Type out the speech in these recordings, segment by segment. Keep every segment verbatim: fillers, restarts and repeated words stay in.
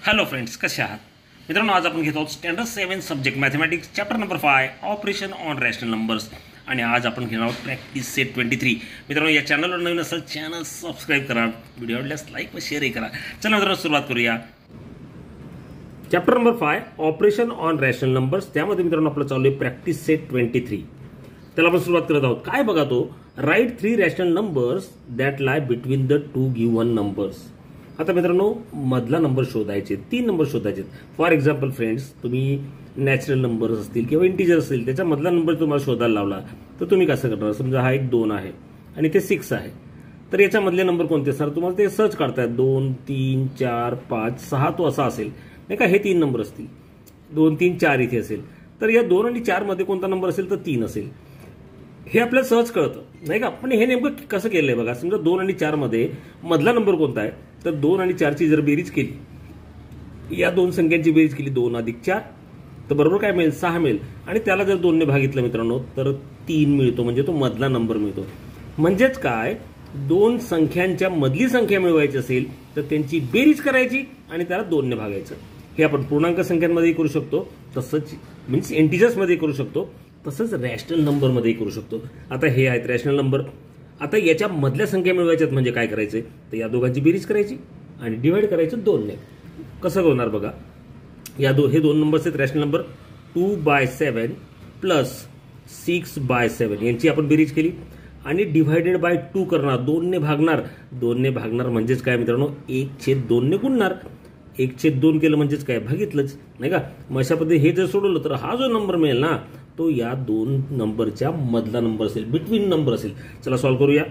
Hello friends, कसे आहात मित्रांनो? आज आपण घेत आहोत standard seven subject mathematics chapter number five operation on rational numbers. आणि आज आपण घेणार आहोत प्रॅक्टिस सेट ट्वेंटी थ्री. मित्रांनो, या चॅनलवर नवीन असेल चॅनल सबस्क्राईब करा, व्हिडिओ आवडल्यास लाईक व शेअरही करा. चला मित्रांनो, सुरुवात करूया. Chapter number five operation on rational numbers, त्यामध्ये मित्रांनो आपलं चालू आहे प्रॅक्टिस सेट ट्वेंटी थ्री. त्याला आपण सुरुवात करत आहोत. काय बघा, तो write three rational numbers that lie between the two given numbers. आता मित्रांनो, मधला नंबर शोधायचे, तीन नंबर शोधायचे. फॉर एक्झाम्पल फ्रेंड्स, तुम्ही नॅचरल नंबर्स असतील किंवा इंटिजर असतील, त्याच्या मधला नंबर तुम्हाला शोधायला लावला तर तुम्ही कसं करणार? समजा हा एक दोन आहे आणि ते सिक्स आहे, तर याच्या मधले नंबर कोणते सर? तुम्हाला ते सर्च करतायत. दोन, तीन, चार, पाच, सहा, तो असा असेल नाही का? हे तीन नंबर असतील. दोन, तीन, चार इथे असेल, तर या दोन आणि चार मध्ये कोणता नंबर असेल? तर तीन असेल. हे आपल्याला सहज कळतं नाही का? पण हे नेमकं कसं केलंय बघा. समजा दोन आणि चार मध्ये मधला नंबर कोणता आहे? तर दोन आणि चारची जर बेरीज केली, या दोन संख्यांची बेरीज केली, दोन अधिक चार, तर बरोबर काय मिळेल? सहा मिळेल. आणि त्याला जर दोनने भागितलं मित्रांनो, तर तीन मिळतो, म्हणजे तो मधला नंबर मिळतो. म्हणजेच काय, दोन संख्यांच्या मधली संख्या मिळवायची असेल तर त्यांची बेरीज करायची आणि त्याला दोनने भागायचं. हे आपण पूर्णांक संख्यांमध्ये करू शकतो, तसंच मीन्स इंटिजर्समध्ये करू शकतो, तसंच रॅशनल नंबरमध्ये करू शकतो. आता हे आहेत रॅशनल नंबर. आता याच्या मधल्या संख्या मिळवायच्यात म्हणजे काय करायचंय? तर या दोघांची बेरीज करायची आणि डिवाइड करायचं दोनने. कसं होणार बघा. या दो हे दोन नंबर्स आहेत rational number. Two by seven plus six by seven यांची आपण बेरीज केली आणि डिव्हायडेड बाय टू करणार, दोनने भागणार. दोनने भागणार म्हणजेच काय मित्रांनो? एक छेद दोनने गुणणार. एक छेद दोन केलं म्हणजेच काय? भागितलंच नाही का? मग अशा पद्धतीने हे जर सोडवलं तर हा जो नंबर मिळेल ना, तो या दोन नंबरच्या मधला नंबर असेल, बिटवीन नंबर असेल. चला सॉल्व्ह करूया.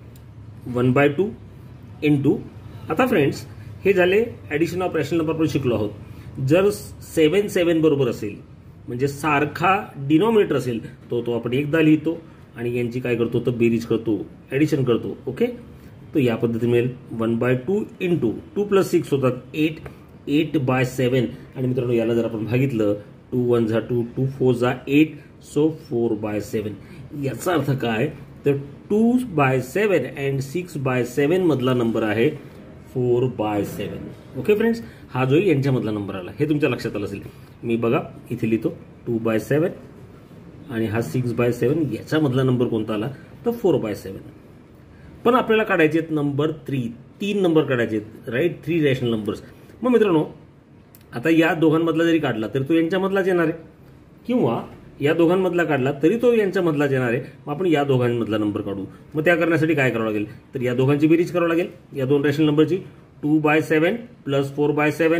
One by two into. आता फ्रेंड्स, हे झाले ऍडिशन ऑफ रॅशनल नंबर आपण शिकलो आहोत. जर सेवन सेवन बरोबर असेल, म्हणजे सारखा डिनॉमिनेटर असेल, तो तो आपण एकदा लिहितो आणि यांची काय करतो? तर बेरीज करतो, ऍडिशन करतो. ओके, तो या पद्धतीने मिळेल. One by two into. Two plus six होतात एट. Eight by seven. आणि मित्रांनो, याला जर आपण भागितलं, टू वन झा टू, टू फोर झा eight, so four by seven. याचा अर्थ काय? तर two by seven and six by seven मधला नंबर आहे four by seven. Okay friends, हा जो यांच्या मधला नंबर आला, हे तुमच्या लक्षात आलं असेल. मी बघा इथे लिहितो टू बाय सेवन आणि हा सिक्स बाय सेवन, याच्या मधला नंबर कोणता आला? तर फोर बाय सेवन. पण आपल्याला काढायचे आहेत नंबर थ्री. तीन नंबर काढायचे आहेत, राईट थ्री रॅशनल नंबर्स. मग मित्रांनो, आता या दोघांमधला जरी काढला तरी तो यांच्यामधलाच येणार आहे, किंवा या दोघांमधला काढला तरी तो यांच्यामधलाच येणार आहे. मग आपण या दोघांमधला नंबर काढू. मग त्या करण्यासाठी काय करावं लागेल? तर या दोघांची बेरीज करावं लागेल, या दोन रॅशनल नंबरची. Two by seven plus four by seven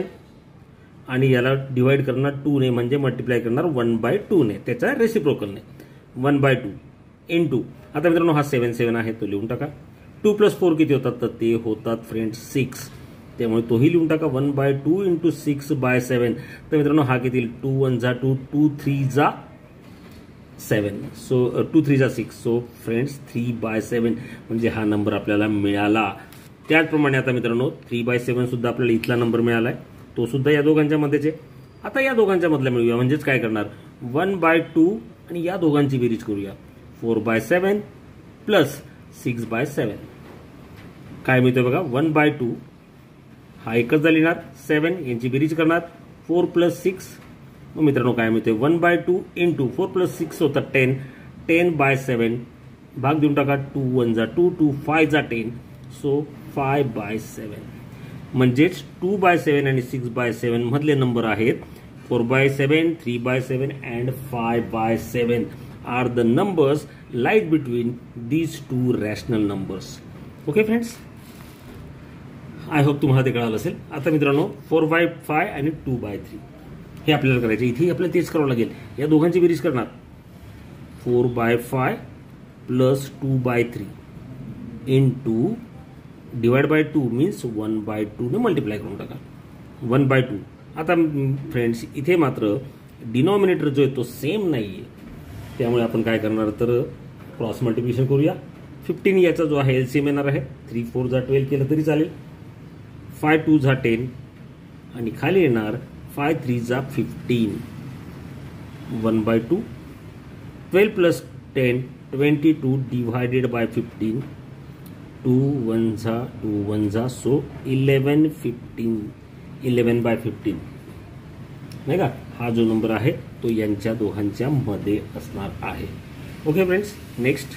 आणि याला डिवाइड करणार टू ने, म्हणजे मल्टिप्लाय करणार वन बाय टू ने, त्याच्या रेसिप्रोकलने. One by two into. आता मित्रांनो, हा सेवन सेवन आहे, तो लिहून टाका. टू प्लस फोर किती होतात? तर ते होतात फ्रेंड्स सिक्स, त्यामुळे तोही लिहून टाका. One by two into six by seven. तर मित्रांनो, हा किती? टू वन झा टू, टू थ्री झा सेवन, सो टू थ्री झा six. So friends, three by seven म्हणजे हा नंबर आपल्याला मिळाला. त्याचप्रमाणे आता मित्रांनो, थ्री बाय सेवन सुद्धा आपल्याला इथला नंबर मिळालाय, तो सुद्धा या दोघांच्या मध्येच आहे. आता या दोघांच्या मधला मिळूया, म्हणजेच काय करणार? वन बाय टू आणि या दोघांची बेरीज करूया. Four by seven plus six by seven. काय मिळतोय बघा? वन बाय टू हा एकच लिहिणार, सेवन यांची बेरीज करणार, फोर प्लस सिक्स. मग मित्रांनो, काय मिळते? One by two into four plus six होतात टेन. टेन बाय सेवन भाग देऊन टाका. टू वन झा टू, टू फाय झा ten, so five by seven. म्हणजेच टू बाय सेवन आणि सिक्स बाय सेवन मधले नंबर आहेत four by seven, three by seven and five by seven are the numbers light between these two rational numbers. Okay friends, I hope तुम्हाला ते कळालं असेल. आता मित्रांनो, फोर बाय फाय आणि टू बाय थ्री हे आपल्याला करायचे. इथे आपल्याला तेच करावं लागेल, या दोघांची बेरीज करणार. Four by five plus two by three into divide by two means one by two ने मल्टिप्लाय करून टाका. One by two. आता फ्रेंड्स, इथे मात्र डिनॉमिनेटर जो आहे तो सेम नाहीये, त्यामुळे आपण काय करणार? तर क्रॉस मल्टिप्लिकेशन करूया. फिफ्टीन याचा जो आहे एलसीएम येणार आहे. थ्री फोर झा ट्वेल्व केलं तरी चालेल. फाय टू झा टेन आणि खाली येणार फाय थ्री झा fifteen. One by two. Twelve plus ten twenty two divided by fifteen. Two one झा टू वन झा, so eleven fifteen. Eleven by fifteen नाही का, हा जो नंबर आहे तो यांच्या दोघांच्या मध्ये असणार आहे. Okay friends, next.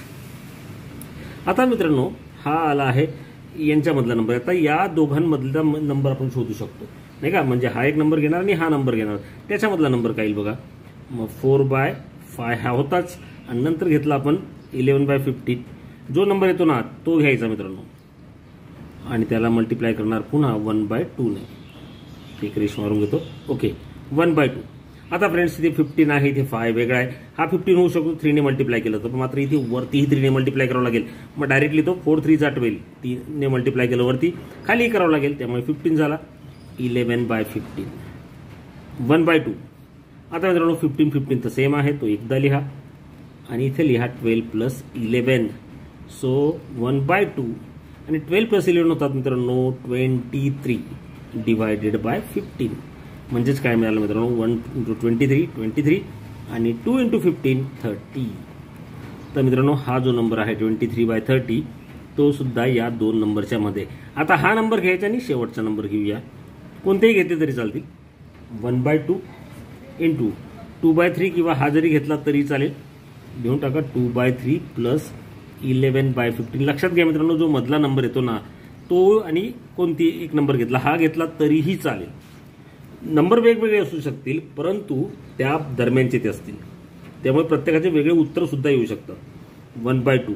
आता मित्रांनो हा आला आहे यांच्यामधला नंबर. आता या दोघांमधला नंबर आपण शोधू शकतो नाही का, म्हणजे हा एक नंबर घेणार आणि हा नंबर घेणार, त्याच्यामधला नंबर काय येईल बघा. मग फोर बाय फाय हा होताच आणि नंतर घेतला आपण इलेवन बाय फिफ्टीन. जो नंबर येतो ना तो घ्यायचा मित्रांनो आणि त्याला मल्टिप्लाय करणार पुन्हा वन बाय टू ने. एक रेश मारून घेतो. Okay, one by two. आता फ्रेंड्स इथे फिफ्टीन आहे, इथे फाय वेगळा आहे. हा फिफ्टीन होऊ शकतो थ्रीने मल्टिप्लाय केलं तर, मात्र इथे वरतीही थ्रीने मल्टिप्लाय करावं लागेल. मग डायरेक्टली तो फोर थ्री जा ट्वेल्व, तीनने मल्टिप्लाय केलं वरती खाली करावं लागेल. त्यामुळे फिफ्टीन झाला eleven by fifteen, one by two. आता मित्रांनो फिफ्टीन फिफ्टीन तर सेम आहे, तो एकदा लिहा आणि इथे लिहा twelve plus eleven. So one by two आणि ट्वेल्व प्लस इलेवन होतात मित्रांनो twenty three divided by fifteen. म्हणजेच काय मिळालं मित्रांनो, one into twenty three twenty three आणि टू इंटू फिफ्टीन थर्टी. तर मित्रांनो हा जो नंबर आहे ट्वेंटी थ्री बाय थर्टी तो सुद्धा या दोन नंबरच्या मध्ये. आता हा नंबर घ्यायचा आणि शेवटचा नंबर घेऊया, कोणतेही घेतले तरी चालतील. One by two into two by three किंवा हा जरी घेतला तरी चालेल. घेऊन टाका two by three plus eleven by fifteen. लक्षात घ्या मित्रांनो जो मधला नंबर येतो ना तो आणि कोणती एक नंबर घेतला हा घेतला तरीही चालेल. नंबर वेगवेगळे असू शकतील परंतु त्या दरम्यानचे ते असतील, त्यामुळे प्रत्येकाचे वेगळे उत्तर सुद्धा येऊ शकतात. One by two.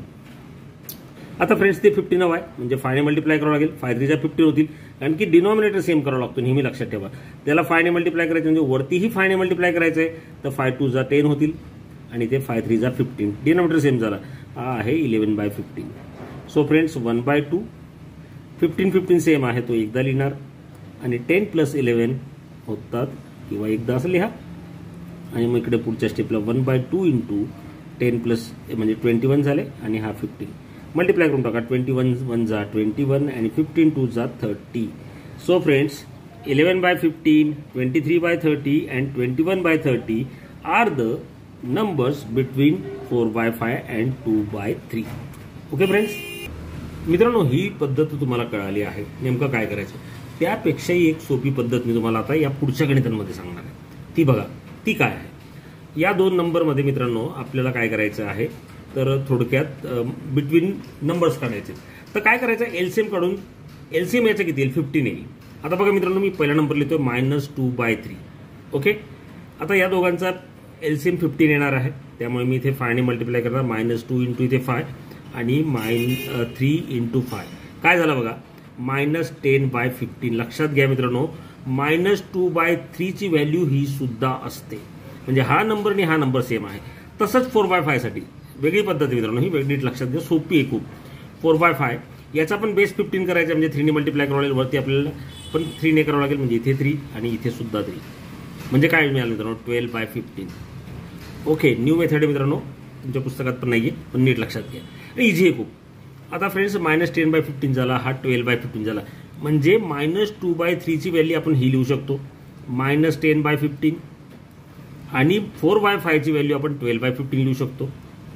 आता फ्रेंड्स ते फिफ्टीन हवं आहे म्हणजे फायने मल्टिप्लाय करावं लागेल. फाय थ्रीच्या फिफ्टीन होतील कारण की डिनॉमिनेटर सेम करावं लागतो, नेहमी लक्षात ठेवा. त्याला फायने मल्टिप्लाय करायचं म्हणजे वरतीही फायने मल्टिप्लाय करायचं आहे, तर फाय टू जा टेन होतील आणि ते फाय थ्री जा फिफ्टीन. डिनॉमिनेटर सेम झाला, हा आहे eleven by fifteen. So friends one by two, fifteen fifteen same आहे तो एकदा लिहिणार आणि टेन प्लस इलेवन होतात किंवा एकदा असं लिहा आणि मग इकडे पुढच्या स्टेपला one by two into ten plus म्हणजे ट्वेंटी वन झाले आणि हा फिफ्टीन. मल्टिप्लाय करून टाका. ट्वेंटी वन वन जा ट्वेंटी वन आणि फिफ्टीन टू जा thirty. So friends eleven by fifteen, twenty three by thirty and twenty one by thirty are the numbers between four by five and two by three. Okay friends, मित्रांनो ही पद्धत तुम्हाला कळाली आहे. नेमकं काय करायचं त्यापेक्षाही एक सोपी पद्धत मी तुम्हाला आता या पुढच्या गणितांमध्ये सांगणार आहे. ती बघा ती काय आहे. या दोन नंबरमध्ये मित्रांनो आपल्याला काय करायचं आहे तर थोडक्यात बिटवीन नंबर्स काढायचे. तर काय करायचं एलसीएम काढून एलसीएम याचं किती येईल फिफ्टीन येईल. आता बघा मित्रांनो मी पहिला नंबर लिहितोय minus two by three. Okay, आता या दोघांचा एलसीएम फिफ्टीन येणार आहे त्यामुळे मी इथे फायने मल्टिप्लाय करणार. मायनस टू इंटू इथे फाय आणि माइन थ्री इंटू फाय काय झालं बघा मायनस टेन बाय फिफ्टीन. लक्षात घ्या मित्रांनो मायनस टू बाय थ्रीची व्हॅल्यू ही सुद्धा असते, म्हणजे हा नंबर आणि हा नंबर सेम आहे. तसंच फोर बाय फायसाठी वेगळी पद्धत मित्रांनो, ही वेगळी लक्षात घ्या, सोपी आहे खूप. फोर बाय फाय याचा पण बेस फिफ्टीन करायचा म्हणजे थ्रीने मल्टिप्लाय करावं लागेल, वरती आपल्याला पण थ्रीने करावं लागेल म्हणजे इथे थ्री आणि इथे सुद्धा थ्री. म्हणजे काय मिळालं मित्रांनो twelve by fifteen. Okay, new method आहे मित्रांनो, तुमच्या पुस्तकात पण नाही आहे पण नीट लक्षात घ्या, इझी आहे खूप. आता friends minus ten by fifteen झाला, हा ट्वेल्व बाय फिफ्टीन झाला, म्हणजे मायनस टू बाय थ्रीची व्हॅल्यू आपण ही लिहू शकतो मायनस टेन बाय फिफ्टीन आणि फोर बाय फायची व्हॅल्यू आपण ट्वेल्व बाय फिफ्टीन लिहू शकतो.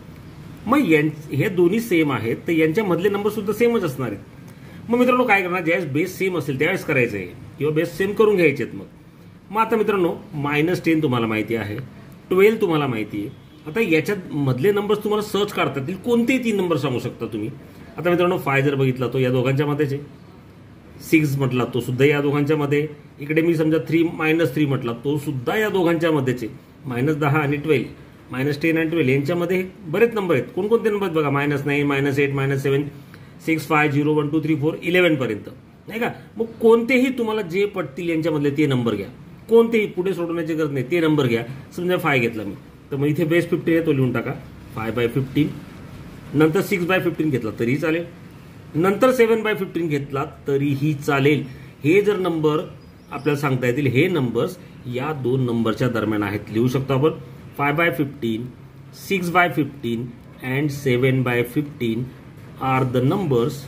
मग हे दोन्ही सेम आहेत तर यांच्यामधले नंबर सुद्धा सेमच असणार आहेत. मग मित्रांनो काय करणार ज्यावेळेस बेस सेम असेल त्यावेळेस करायचं आहे किंवा बेस सेम करून घ्यायचे आहेत. मग मग आता मित्रांनो मायनस टेन तुम्हाला माहिती आहे, ट्वेल्व तुम्हाला माहिती आहे. आता याच्यात मधले नंबर्स तुम्हाला सर्च करता येतील, कोणतेही तीन नंबर सांगू शकता तुम्ही. आता मित्रांनो फाय जर बघितला तो या दोघांच्या मध्येच आहे, सिक्स म्हटला तो सुद्धा या दोघांच्या मध्ये. इकडे मी समजा थ्री मायनस थ्री म्हटला तो सुद्धा या दोघांच्या मध्येच आहे. मायनस दहा आणि ट्वेल्व, मायनस टेन आणि ट्वेल्व यांच्यामध्ये बरेच नंबर आहेत. कोणकोणते नंबर आहेत बघा minus nine, minus eight, minus seven, six, five, zero, one, two, three, four, eleven पर्यंत नाही का. मग कोणतेही तुम्हाला जे पडतील यांच्यामधले ते नंबर घ्या, कोणतेही पुढे सोडवण्याची गरज नाही, ते नंबर घ्या. समजा फाय घेतला मी तर मग इथे बेस फिफ्टीन आहे तो लिहून टाका फाय बाय फिफ्टीन. नंतर सिक्स बाय फिफ्टीन घेतला तरीही चालेल, नंतर सेवन बाय फिफ्टीन घेतला तरीही चालेल. हे जर नंबर आपल्याला सांगता येतील हे नंबर्स या दोन नंबरच्या दरम्यान आहेत, लिहू शकतो आपण. Five by fifteen, six by fifteen and seven by fifteen are the numbers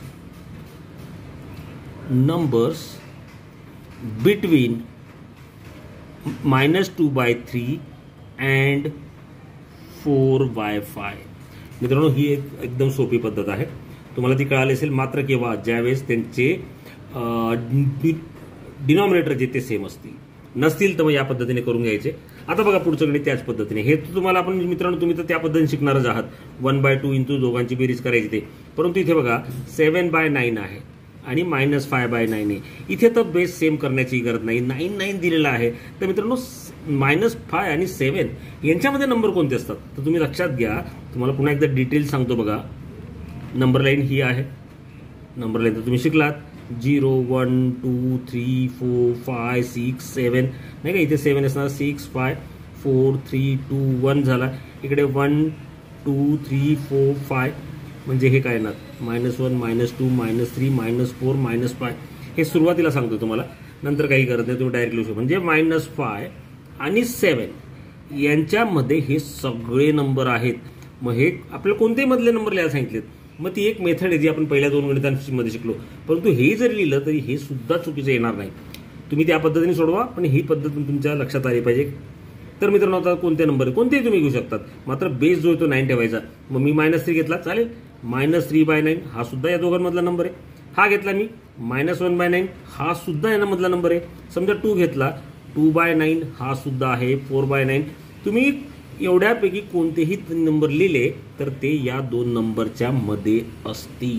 numbers between minus two by three and four by five. मित्रांनो ही एक एकदम सोपी पद्धत आहे, तुम्हाला ती कळाली असेल. मात्र केव्हा ज्यावेळेस त्यांचे डिनॉमिनेटर जे ते सेम असतील, नसतील तर मग या पद्धतीने करून घ्यायचे. आता बघा पुढचं गणित त्याच पद्धतीने. हे तुम्हाला आपण मित्रांनो तुम्ही तर त्या पद्धतीने शिकणारच आहात. वन बाय टू इंटू दोघांची बेरीज करायची ते. परंतु इथे बघा सेवन बाय नाईन आहे आणि मायनस फाय बाय नाईन आहे. इथे तर बेस सेम करण्याची गरज नाही. नाईन नाईन दिलेला आहे. तर मित्रांनो मायनस फाय आणि सेवन यांच्यामध्ये नंबर कोणते असतात तर तुम्ही लक्षात घ्या. तुम्हाला पुन्हा एकदा डिटेल सांगतो बघा. नंबर लाईन ही आहे. नंबर लाईन तर तुम्ही शिकलात. Zero one two three four five six seven नाही का. इथे सेवन असणार. Six five four three two one झाला. इकडे one two three four five म्हणजे हे काय येणार minus one minus two minus three minus four minus five. हे सुरुवातीला सांगतो तुम्हाला, नंतर काही करत नाही. तुम्ही डायरेक्ट लिहू शकता. म्हणजे मायनस फाय आणि सेवन यांच्यामध्ये हे सगळे नंबर आहेत. मग हे आपल्याला कोणत्याही मधले नंबर लिहायला सांगितलेत. मग ती एक मेथड आहे जी आपण पहिल्या दोन गणितांमध्ये शिकलो. परंतु हे जरी लिहिलं तरी हे सुद्धा चुकीचं येणार नाही. तुम्ही त्या पद्धतीने सोडवा, पण ही पद्धत तुमच्या लक्षात आली पाहिजे. तर मित्रांनो आता कोणते नंबर आहे कोणतेही तुम्ही घेऊ शकतात. मात्र बेस जो आहे तो नाईन ठेवायचा. मग मी मायनस थ्री घेतला चालेल. मायनस थ्री बाय नाईन हा सुद्धा या दोघांमधला नंबर आहे. हा घेतला मी मायनस वन बाय नाईन हा सुद्धा यामधला नंबर आहे. समजा टू घेतला टू बाय नाईन हा सुद्धा आहे. फोर बाय नाईन तुम्ही एवढ्यापैकी कोणतेही नंबर लिहिले तर ते या दोन नंबरच्या मध्ये असतील.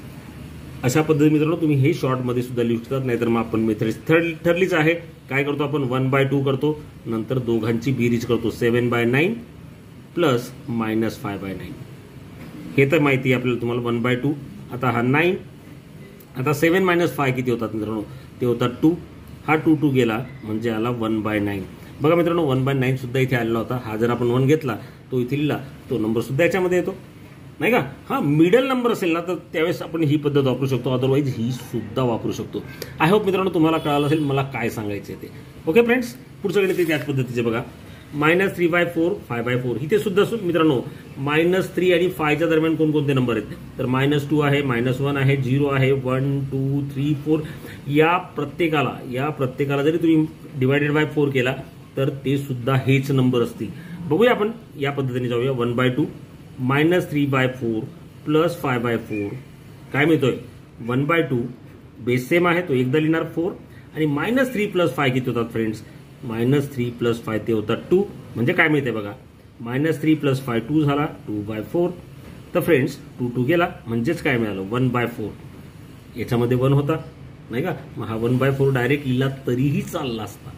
अशा पद्धतीने मित्रांनो तुम्ही हे शॉर्टमध्ये सुद्धा लिहू शकतात. नाहीतर मग आपण मेथड थर्ड ठरलीच आहे. काय करतो आपण वन बाय टू करतो, नंतर दोघांची बेरीज करतो. Seven by nine plus minus five by nine हे तर माहिती आहे आपल्याला तुम्हाला. वन बाय टू आता हा नाईन. आता सेवन मायनस फाय किती होतात मित्रांनो ते होतात टू. हा टू टू गेला म्हणजे आला वन बाय नाईन. बघा मित्रांनो वन बाय नाईन सुद्धा इथे आलेला होता. हा जर आपण वन घेतला तो इथे लिहिला तो नंबर सुद्धा याच्यामध्ये येतो नाही का. हा मिडल नंबर असेल ना तर त्यावेळेस आपण ही पद्धत वापरू शकतो. अदरवाईज ही सुद्धा वापरू शकतो. आय होप मित्रांनो तुम्हाला कळालं असेल मला काय सांगायचं आहे ते. ओके फ्रेंड्स, पुढचं गणित त्याच पद्धतीचे बघा. Minus three by four five by four इथे सुद्धा मित्रांनो मायनस थ्री आणि फायच्या दरम्यान कोणकोणते नंबर आहेत तर मायनस टू आहे, मायनस वन आहे, झिरो आहे, वन टू थ्री फोर या प्रत्येकाला या प्रत्येकाला जरी तुम्ही डिवायडेड बाय फोर केला तर ते सुद्धा हेच नंबर असतील. बघूया आपण या पद्धतीने जाऊया. One by two minus three by four plus five by four काय मिळतोय one by two. Base same आहे तो एकदा लिहिणार फोर आणि मायनस थ्री प्लस फाय किती होतात friends minus three plus five ते होतात टू. म्हणजे काय मिळते बघा minus three plus five two झाला टू बाय फोर. तर फ्रेंड्स टू टू गेला म्हणजेच काय मिळालं वन बाय फोर. याच्यामध्ये वन होता नाही का. मग हा वन बाय फोर डायरेक्ट लिहिला तरीही चालला असता.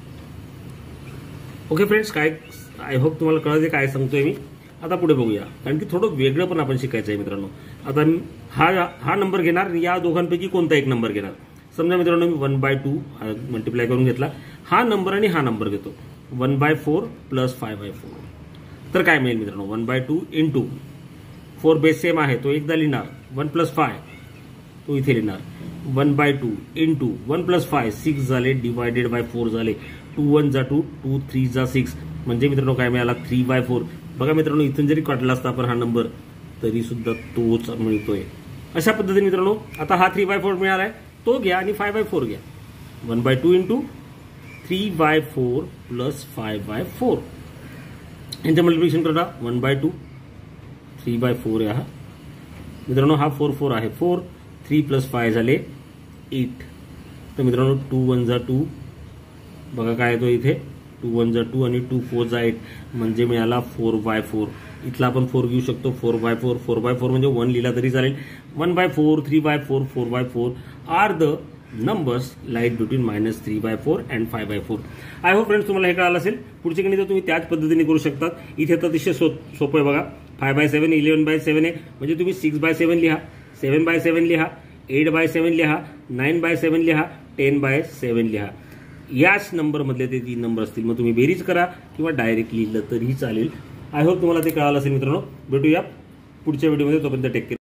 ओके फ्रेंड्स, काय आय होप तुम्हाला कळते काय सांगतोय मी. आता पुढे बघूया कारण की थोडं वेगळं पण आपण शिकायचं आहे मित्रांनो. आता हा हा नंबर घेणार या दोघांपैकी कोणता एक नंबर घेणार. समजा मित्रांनो मी वन बाय टू मल्टिप्लाय करून घेतला. हा नंबर आणि हा नंबर घेतो one by four plus five by four. तर काय मिळेल मित्रांनो one by two into four base same आहे तो एकदा लिहिणार. वन प्लस फाय तो इथे लिहिणार. One by two into one plus five six झाले डिवायडेड बाय फोर झाले. टू वन जा टू टू थ्री जा सिक्स म्हणजे मित्रांनो काय मिळाला थ्री बाय फोर. बघा मित्रांनो इथून जरी काढला असता आपण हा नंबर तरी सुद्धा तोच मिळतोय. अशा पद्धतीने मित्रांनो आता हा थ्री बाय फोर मिळालाय तो घ्या आणि फाय बाय फोर घ्या. One by two into three by four plus five by four यांचं मल्टिप्लिकेशन करा. One by two three by four आहे हा मित्रांनो. हा फोर फोर आहे फोर. थ्री प्लस फाय झाले एट. तर मित्रांनो टू वन जा टू बघा काय येतो इथे टू वन जा टू आणि टू फोर जा एट म्हणजे मिळाला फोर बाय फोर. इथला आपण फोर घेऊ शकतो. Four by four four by four म्हणजे वन लिहिला तरी चालेल. One by four three by four four by four are the numbers light between minus three by four and five by four. I hope friends तुम्हाला हे कळालं असेल. पुढचे गणित तुम्ही त्याच पद्धतीने करू शकतात. इथे तर अतिशय सो सोपं आहे बघा. Five by seven eleven by seven आहे म्हणजे तुम्ही सिक्स बाय सेवन लिहा, सेवन बाय सेवन लिहा, एट बाय सेवन लिहा, नाईन बाय सेवन लिहा, टेन बाय सेवन लिहा. याच नंबरमधले ते तीन नंबर असतील. मग तुम्ही बेरीज करा किंवा डायरेक्ट लिहिलं तरीही चालेल. आय होप तुम्हाला ते कळालं असेल मित्रांनो. भेटूया पुढच्या व्हिडिओमध्ये. तोपर्यंत टेक केअर.